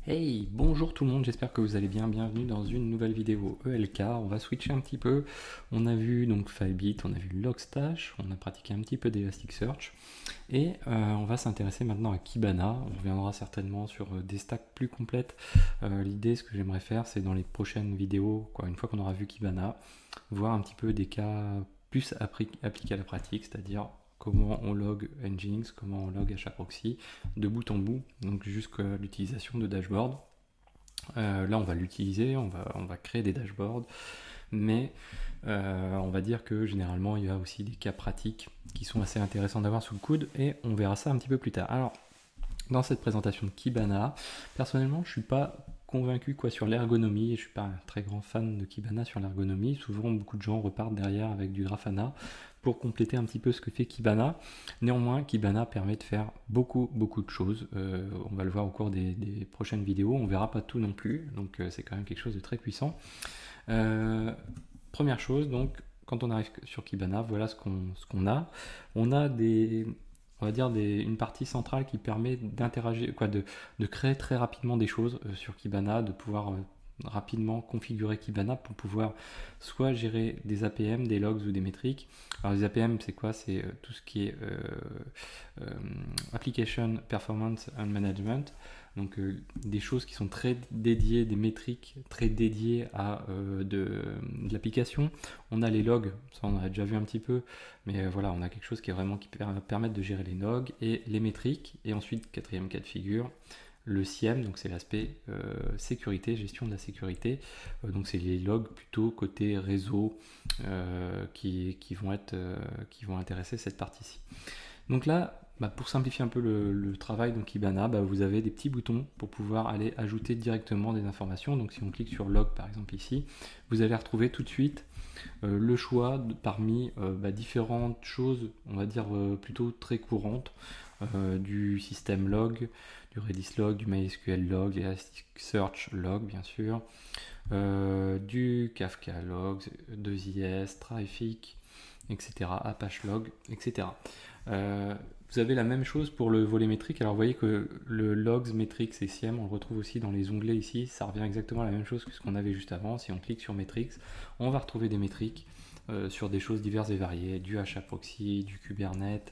Hey, bonjour tout le monde, j'espère que vous allez bien, bienvenue dans une nouvelle vidéo ELK. On va switcher un petit peu, on a vu donc Filebit, on a vu Logstash, on a pratiqué un petit peu d'Elasticsearch et on va s'intéresser maintenant à Kibana. On reviendra certainement sur des stacks plus complètes. L'idée, ce que j'aimerais faire, c'est dans les prochaines vidéos, une fois qu'on aura vu Kibana, voir un petit peu des cas plus appliqués à la pratique, c'est-à-dire comment on log Nginx, comment on log HAProxy de bout en bout, donc jusqu'à l'utilisation de dashboard. Là on va l'utiliser, on va créer des dashboards, mais on va dire que généralement il y a aussi des cas pratiques qui sont assez intéressants d'avoir sous le coude et on verra ça un petit peu plus tard. Alors dans cette présentation de Kibana, personnellement je suis pas convaincu sur l'ergonomie, et je suis pas un très grand fan de Kibana sur l'ergonomie. Souvent beaucoup de gens repartent derrière avec du Grafana pour compléter un petit peu ce que fait Kibana. Néanmoins, Kibana permet de faire beaucoup de choses. On va le voir au cours des prochaines vidéos. On verra pas tout non plus, donc c'est quand même quelque chose de très puissant. Première chose, donc quand on arrive sur Kibana, voilà ce qu'on a. On a une partie centrale qui permet d'interagir, de créer très rapidement des choses sur Kibana, de pouvoir rapidement configurer Kibana pour pouvoir soit gérer des APM, des logs ou des métriques. Alors les APM, c'est quoi? C'est tout ce qui est Application Performance and Management, donc des choses qui sont très dédiées, des métriques très dédiées à de l'application. On a les logs, ça on a déjà vu un petit peu, mais voilà, on a quelque chose qui est vraiment qui permet de gérer les logs et les métriques. Et ensuite, quatrième cas de figure, le SIEM, donc c'est l'aspect sécurité, gestion de la sécurité. Donc c'est les logs plutôt côté réseau qui vont intéresser cette partie-ci. Donc là, pour simplifier un peu le travail dans Kibana, vous avez des petits boutons pour pouvoir aller ajouter directement des informations. Donc si on clique sur log par exemple ici, vous allez retrouver tout de suite le choix parmi différentes choses, on va dire plutôt très courantes, du système log, du Redis log, du MySQL log, Elasticsearch log bien sûr, du Kafka log, 2IS, Traefik, etc., Apache log, etc. Vous avez la même chose pour le volet métrique. Alors vous voyez que le logs, metrics et SIEM, on le retrouve aussi dans les onglets ici. Ça revient exactement à la même chose que ce qu'on avait juste avant. Si on clique sur metrics, on va retrouver des métriques sur des choses diverses et variées, du HAProxy, du Kubernetes,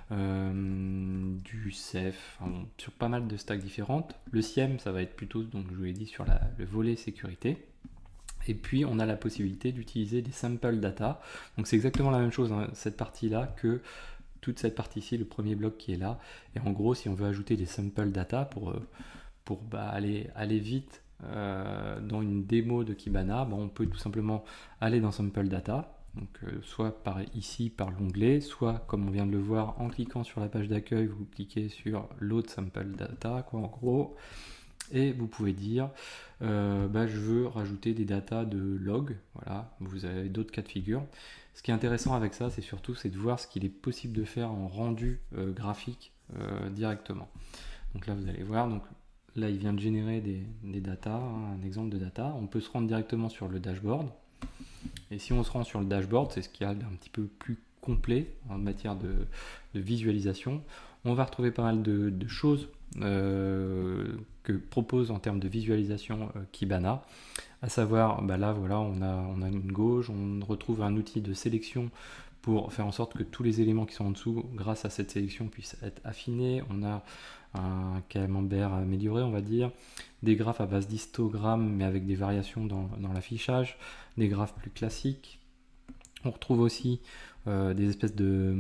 du Ceph, sur pas mal de stacks différentes. Le SIEM, ça va être plutôt, donc je vous l'ai dit, sur le volet sécurité. Et puis on a la possibilité d'utiliser des sample data. Donc c'est exactement la même chose, cette partie-là, que toute cette partie-ci, le premier bloc qui est là. Et en gros, si on veut ajouter des sample data pour aller vite dans une démo de Kibana, on peut tout simplement aller dans sample data. Donc soit par ici, par l'onglet, soit comme on vient de le voir, en cliquant sur la page d'accueil, vous cliquez sur load sample data, en gros. Et vous pouvez dire je veux rajouter des datas de log. Voilà, vous avez d'autres cas de figure. Ce qui est intéressant avec ça, c'est surtout de voir ce qu'il est possible de faire en rendu graphique directement. Donc là vous allez voir, donc là il vient de générer des datas, un exemple de data. On peut se rendre directement sur le dashboard. Et si on se rend sur le dashboard, c'est ce qu'il y a d'un petit peu plus complet en matière de visualisation. On va retrouver pas mal de choses que propose en termes de visualisation Kibana, à savoir là voilà, on a une gauge, on retrouve un outil de sélection pour faire en sorte que tous les éléments qui sont en dessous, grâce à cette sélection, puissent être affinés. On a un camembert amélioré, on va dire, des graphes à base d'histogramme mais avec des variations dans l'affichage, des graphes plus classiques. On retrouve aussi des espèces de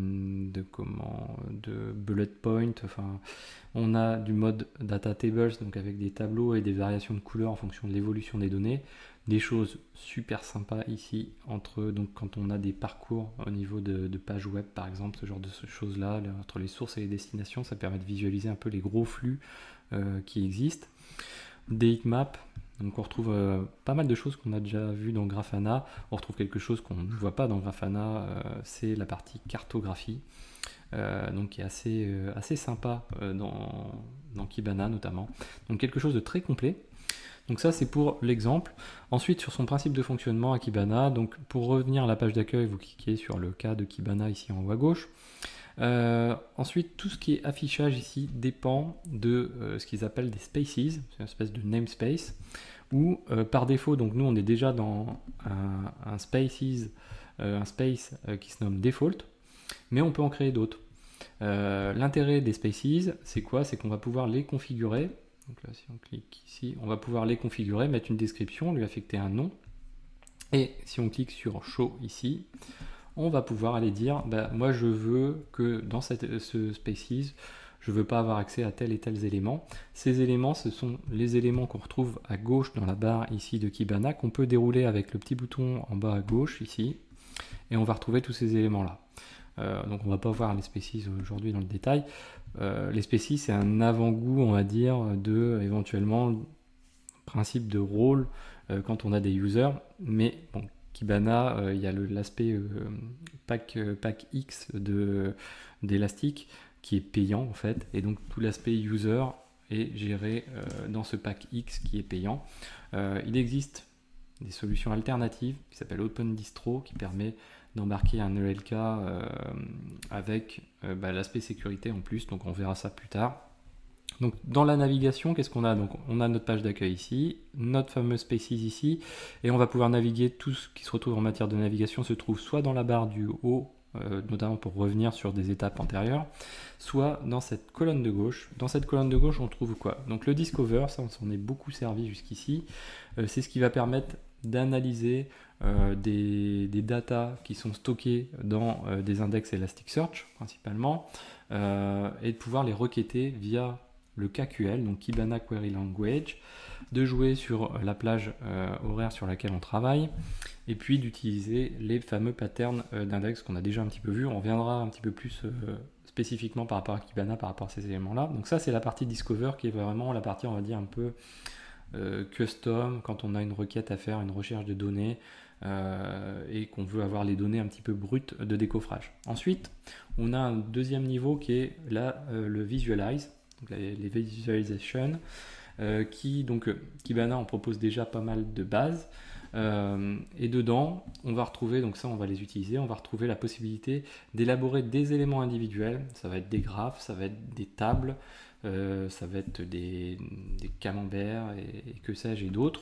bullet point. Enfin, on a du mode data tables, donc avec des tableaux et des variations de couleurs en fonction de l'évolution des données. Des choses super sympas ici donc quand on a des parcours au niveau de pages web par exemple, ce genre de choses là entre les sources et les destinations, ça permet de visualiser un peu les gros flux qui existent. Des heatmaps. Donc on retrouve pas mal de choses qu'on a déjà vu dans Grafana. On retrouve quelque chose qu'on ne voit pas dans Grafana, c'est la partie cartographie, donc qui est assez sympa dans Kibana notamment. Donc quelque chose de très complet. Donc ça c'est pour l'exemple. Ensuite sur son principe de fonctionnement à Kibana, donc pour revenir à la page d'accueil, vous cliquez sur le cas de Kibana ici en haut à gauche. Ensuite, tout ce qui est affichage ici dépend de ce qu'ils appellent des spaces, c'est une espèce de namespace, où par défaut, donc nous on est déjà dans un space qui se nomme default, mais on peut en créer d'autres. L'intérêt des spaces, c'est quoi? C'est qu'on va pouvoir les configurer. Donc là, si on clique ici, on va pouvoir les configurer, mettre une description, lui affecter un nom. Et si on clique sur Show ici, on va pouvoir aller dire, bah, moi je veux que dans ce Spaces, je ne veux pas avoir accès à tel et tel élément. Ces éléments, ce sont les éléments qu'on retrouve à gauche dans la barre ici de Kibana, qu'on peut dérouler avec le petit bouton en bas à gauche ici, et on va retrouver tous ces éléments-là. Donc on ne va pas voir les Spaces aujourd'hui dans le détail. Les Spaces, c'est un avant-goût, on va dire, de éventuellement principe de rôle quand on a des users, mais bon, Kibana, il y a l'aspect pack X d'Elastic qui est payant en fait, et donc tout l'aspect user est géré dans ce pack X qui est payant. Il existe des solutions alternatives qui s'appellent OpenDistro qui permet d'embarquer un ELK avec l'aspect sécurité en plus, donc on verra ça plus tard. Donc dans la navigation, qu'est-ce qu'on a? Donc on a notre page d'accueil ici, notre fameux Spaces ici, et on va pouvoir naviguer. Tout ce qui se retrouve en matière de navigation se trouve soit dans la barre du haut, notamment pour revenir sur des étapes antérieures, soit dans cette colonne de gauche. Dans cette colonne de gauche, on trouve quoi? Donc le Discover, ça on s'en est beaucoup servi jusqu'ici, c'est ce qui va permettre d'analyser des datas qui sont stockées dans des index Elasticsearch principalement, et de pouvoir les requêter via le KQL, donc Kibana Query Language, de jouer sur la plage horaire sur laquelle on travaille, et puis d'utiliser les fameux patterns d'index qu'on a déjà un petit peu vu. On reviendra un petit peu plus spécifiquement par rapport à Kibana, par rapport à ces éléments-là. Donc ça, c'est la partie Discover qui est vraiment la partie, on va dire, un peu custom, quand on a une requête à faire, une recherche de données, et qu'on veut avoir les données un petit peu brutes de décoffrage. Ensuite, on a un deuxième niveau qui est le Visualize, donc les visualizations, Kibana en propose déjà pas mal de bases, et dedans on va retrouver, donc ça on va les utiliser, on va retrouver la possibilité d'élaborer des éléments individuels. Ça va être des graphes, ça va être des tables, ça va être des camemberts et que sais-je et d'autres,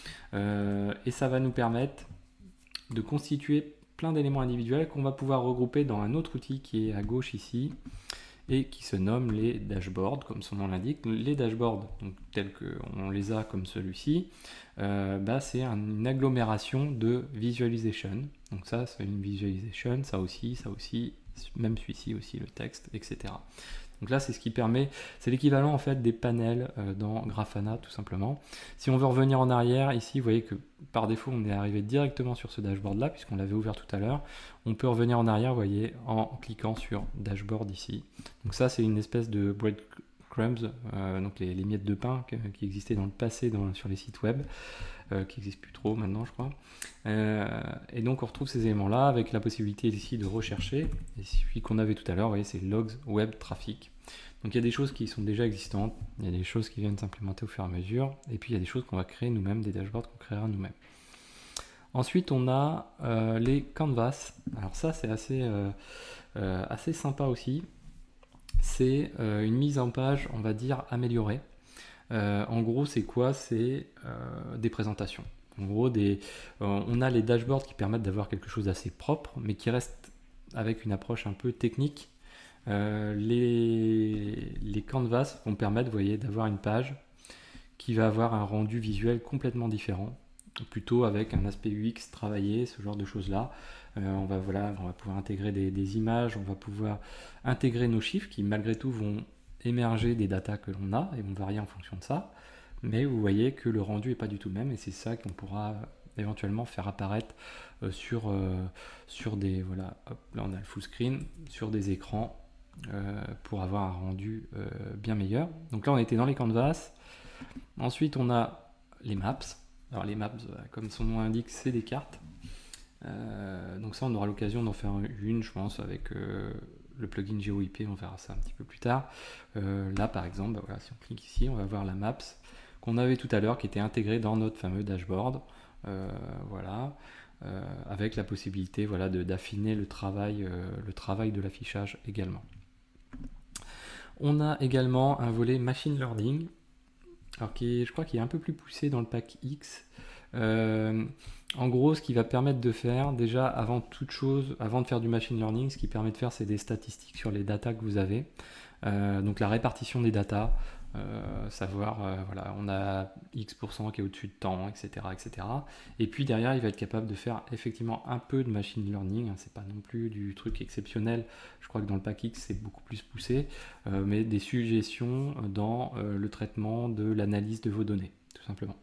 et ça va nous permettre de constituer plein d'éléments individuels qu'on va pouvoir regrouper dans un autre outil qui est à gauche ici, et qui se nomme les dashboards, comme son nom l'indique. Les dashboards, donc, tels qu'on les a comme celui-ci, c'est une agglomération de visualization. Donc ça, c'est une visualization, ça aussi, même celui-ci aussi, le texte, etc. Donc là, c'est ce qui permet, c'est l'équivalent en fait des panels dans Grafana tout simplement. Si on veut revenir en arrière, ici, vous voyez que par défaut, on est arrivé directement sur ce dashboard-là, puisqu'on l'avait ouvert tout à l'heure. On peut revenir en arrière, vous voyez, en cliquant sur Dashboard ici. Donc ça, c'est une espèce de breadcrumbs, donc les miettes de pain qui existaient dans le passé sur les sites web, qui n'existent plus trop maintenant, je crois. Et donc, on retrouve ces éléments-là avec la possibilité ici de rechercher. Et celui qu'on avait tout à l'heure, vous voyez, c'est Logs Web Traffic. Donc, il y a des choses qui sont déjà existantes, il y a des choses qui viennent s'implémenter au fur et à mesure, et puis il y a des choses qu'on va créer nous-mêmes, des dashboards qu'on créera nous-mêmes. Ensuite, on a les canvas. Alors ça, c'est assez sympa aussi. C'est une mise en page, on va dire, améliorée. En gros, c'est quoi? C'est des présentations. En gros, on a les dashboards qui permettent d'avoir quelque chose d'assez propre, mais qui reste avec une approche un peu technique. Les canvas vont permettre, vous voyez, d'avoir une page qui va avoir un rendu visuel complètement différent, plutôt avec un aspect UX travaillé, ce genre de choses-là. On va pouvoir intégrer des images, on va pouvoir intégrer nos chiffres qui, malgré tout, vont émerger des datas que l'on a et vont varier en fonction de ça. Mais vous voyez que le rendu n'est pas du tout le même, et c'est ça qu'on pourra éventuellement faire apparaître sur des... Voilà, hop, là on a le full screen, sur des écrans pour avoir un rendu bien meilleur. Donc là on était dans les canvas. Ensuite on a les maps. Alors les maps, comme son nom l'indique, c'est des cartes. Donc ça, on aura l'occasion d'en faire une, je pense, avec le plugin GeoIP, on verra ça un petit peu plus tard. Là, par exemple, voilà, si on clique ici, on va voir la maps qu'on avait tout à l'heure, qui était intégrée dans notre fameux dashboard. Voilà. avec la possibilité voilà, d'affiner le travail de l'affichage également. On a également un volet Machine Learning, alors je crois qu'il est un peu plus poussé dans le pack X. En gros, ce qui va permettre de faire, déjà avant toute chose, avant de faire du machine learning, ce qui permet de faire, c'est des statistiques sur les datas que vous avez. Donc la répartition des datas, savoir, voilà, on a X% qui est au-dessus de temps, etc., etc. Et puis derrière, il va être capable de faire effectivement un peu de machine learning. C'est pas non plus du truc exceptionnel. Je crois que dans le pack X, c'est beaucoup plus poussé, mais des suggestions dans le traitement de l'analyse de vos données, tout simplement.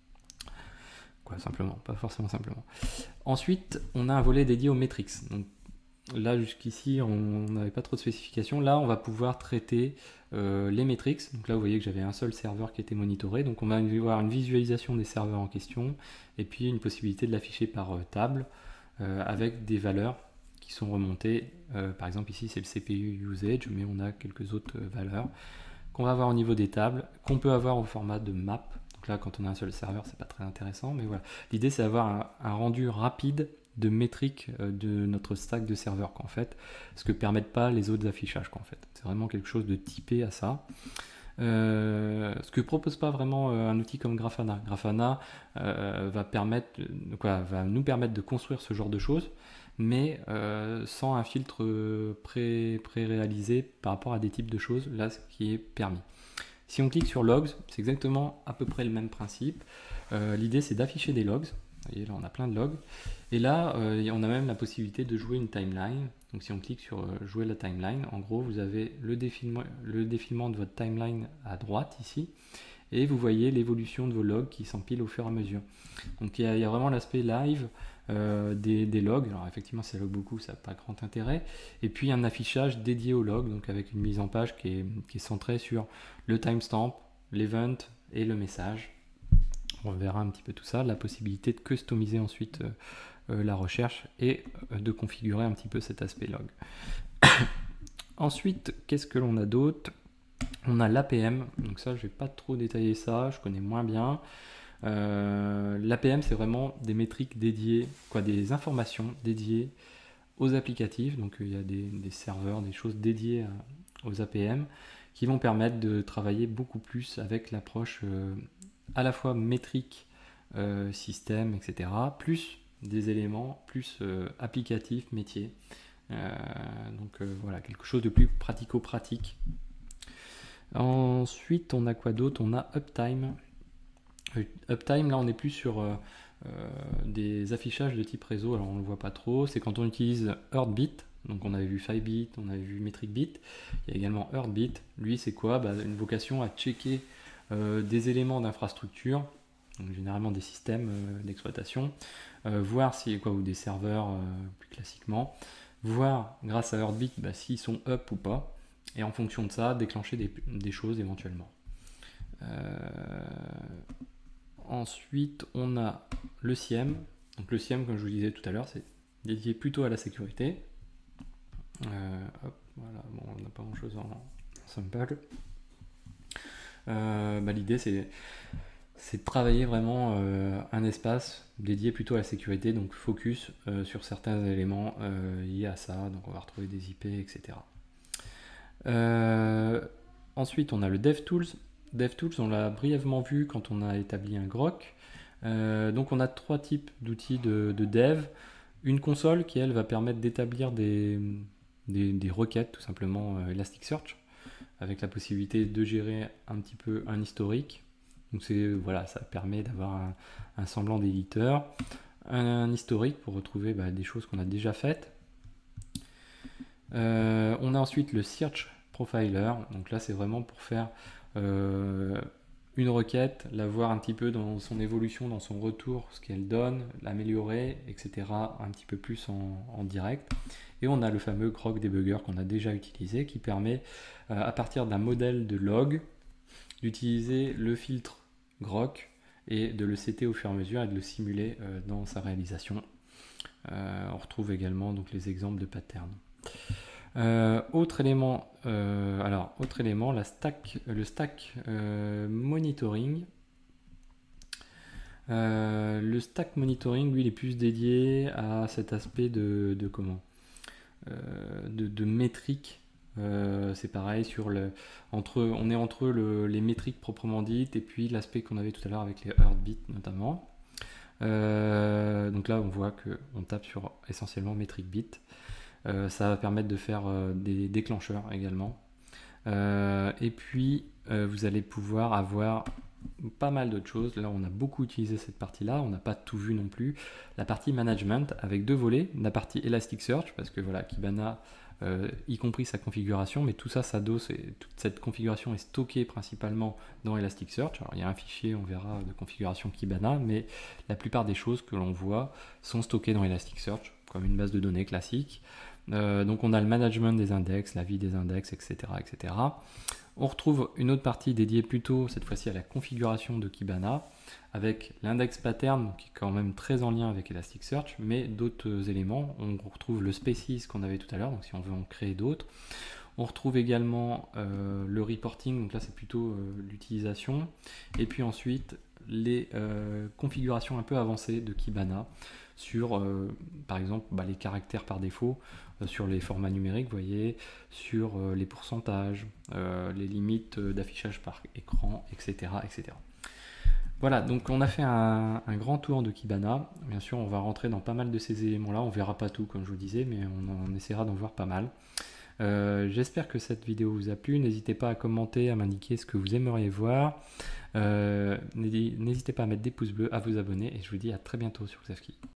Quoi, simplement, pas forcément simplement. Ensuite, on a un volet dédié aux metrics. Donc, là, jusqu'ici, on n'avait pas trop de spécifications. Là, on va pouvoir traiter les metrics. Donc là, vous voyez que j'avais un seul serveur qui était monitoré. Donc, on va avoir une visualisation des serveurs en question et puis une possibilité de l'afficher par table avec des valeurs qui sont remontées. Par exemple, ici, c'est le CPU usage, mais on a quelques autres valeurs qu'on va avoir au niveau des tables, qu'on peut avoir au format de map. Donc là, quand on a un seul serveur, c'est pas très intéressant, mais voilà. L'idée, c'est d'avoir un rendu rapide de métriques de notre stack de serveurs, qu'en fait, ce que permettent pas les autres affichages, qu'en fait. C'est vraiment quelque chose de typé à ça. Ce que propose pas vraiment un outil comme Grafana. Grafana va nous permettre de construire ce genre de choses, mais sans un filtre pré-réalisé par rapport à des types de choses, là, ce qui est permis. Si on clique sur Logs, c'est exactement à peu près le même principe. L'idée, c'est d'afficher des logs. Vous voyez, là, on a plein de logs. Et là, on a même la possibilité de jouer une timeline. Donc, si on clique sur jouer la timeline, en gros, vous avez le défilement de votre timeline à droite, ici. Et vous voyez l'évolution de vos logs qui s'empilent au fur et à mesure. Donc, il y a vraiment l'aspect live des logs. Alors, effectivement, si ça log beaucoup, ça n'a pas grand intérêt. Et puis, un affichage dédié aux logs, donc avec une mise en page qui est centrée sur le timestamp, l'event et le message. On verra un petit peu tout ça, la possibilité de customiser ensuite la recherche et de configurer un petit peu cet aspect log. Ensuite, qu'est-ce que l'on a d'autre? On a l'APM, donc ça je vais pas trop détailler ça, je connais moins bien. L'APM, c'est vraiment des métriques dédiées, des informations dédiées aux applicatifs, donc il y a des serveurs, des choses dédiées aux APM qui vont permettre de travailler beaucoup plus avec l'approche à la fois métrique, système, etc., plus des éléments, plus applicatifs, métiers. Donc voilà, quelque chose de plus pratico-pratique. Ensuite, on a quoi d'autre? On a Uptime. Uptime, là, on est plus sur des affichages de type réseau. Alors, on ne le voit pas trop. C'est quand on utilise Heartbeat. Donc, on avait vu 5-bit, on avait vu Metric Bit. Il y a également Heartbeat. Lui, c'est quoi? Une vocation à checker des éléments d'infrastructure, donc généralement des systèmes d'exploitation, voir ou des serveurs plus classiquement, voir grâce à Heartbeat s'ils sont up ou pas, et en fonction de ça, déclencher des choses éventuellement. Ensuite, on a le SIEM. Donc le SIEM, comme je vous disais tout à l'heure, c'est dédié plutôt à la sécurité. Voilà, bon, on n'a pas grand chose en sample. L'idée, c'est de travailler vraiment un espace dédié plutôt à la sécurité, donc focus sur certains éléments liés à ça. Donc on va retrouver des IP, etc. Ensuite, on a le DevTools. DevTools, on l'a brièvement vu quand on a établi un grok. Donc on a trois types d'outils de dev. Une console qui, elle, va permettre d'établir des requêtes, tout simplement Elasticsearch, avec la possibilité de gérer un petit peu un historique. Donc ça permet d'avoir un semblant d'éditeur, un historique pour retrouver des choses qu'on a déjà faites. On a ensuite le Search Profiler. Donc là, c'est vraiment pour faire une requête, la voir un petit peu dans son évolution, dans son retour, ce qu'elle donne, l'améliorer, etc. un petit peu plus en direct. Et on a le fameux Grok Debugger qu'on a déjà utilisé, qui permet, à partir d'un modèle de log, d'utiliser le filtre Grok et de le setter au fur et à mesure et de le simuler dans sa réalisation. On retrouve également donc les exemples de patterns. Autre élément, le stack monitoring. Le stack monitoring, lui, il est plus dédié à cet aspect de métriques. C'est pareil on est entre les métriques proprement dites et puis l'aspect qu'on avait tout à l'heure avec les heartbeats notamment. Donc là on voit qu'on tape sur essentiellement métrique bit. Ça va permettre de faire des déclencheurs également. Et puis vous allez pouvoir avoir pas mal d'autres choses. Là on a beaucoup utilisé cette partie là, on n'a pas tout vu non plus. La partie management avec deux volets, la partie Elasticsearch parce que voilà, Kibana y compris sa configuration, mais tout ça, sa dose et toute cette configuration est stockée principalement dans Elasticsearch. Alors il y a un fichier, on verra, de configuration Kibana, mais la plupart des choses que l'on voit sont stockées dans Elasticsearch, comme une base de données classique. Donc on a le management des index, la vie des index, etc., etc. On retrouve une autre partie dédiée plutôt, cette fois-ci, à la configuration de Kibana, avec l'index pattern, qui est quand même très en lien avec Elasticsearch, mais d'autres éléments. On retrouve le species qu'on avait tout à l'heure, donc si on veut en créer d'autres. On retrouve également le reporting, donc là c'est plutôt l'utilisation. Et puis ensuite, les configurations un peu avancées de Kibana sur, par exemple, les caractères par défaut, sur les formats numériques, vous voyez, sur les pourcentages, les limites d'affichage par écran, etc., etc. Voilà, donc on a fait un grand tour de Kibana. Bien sûr, on va rentrer dans pas mal de ces éléments-là. On verra pas tout, comme je vous disais, mais on essaiera d'en voir pas mal. J'espère que cette vidéo vous a plu. N'hésitez pas à commenter, à m'indiquer ce que vous aimeriez voir. N'hésitez pas à mettre des pouces bleus, à vous abonner, et je vous dis à très bientôt sur Xavki.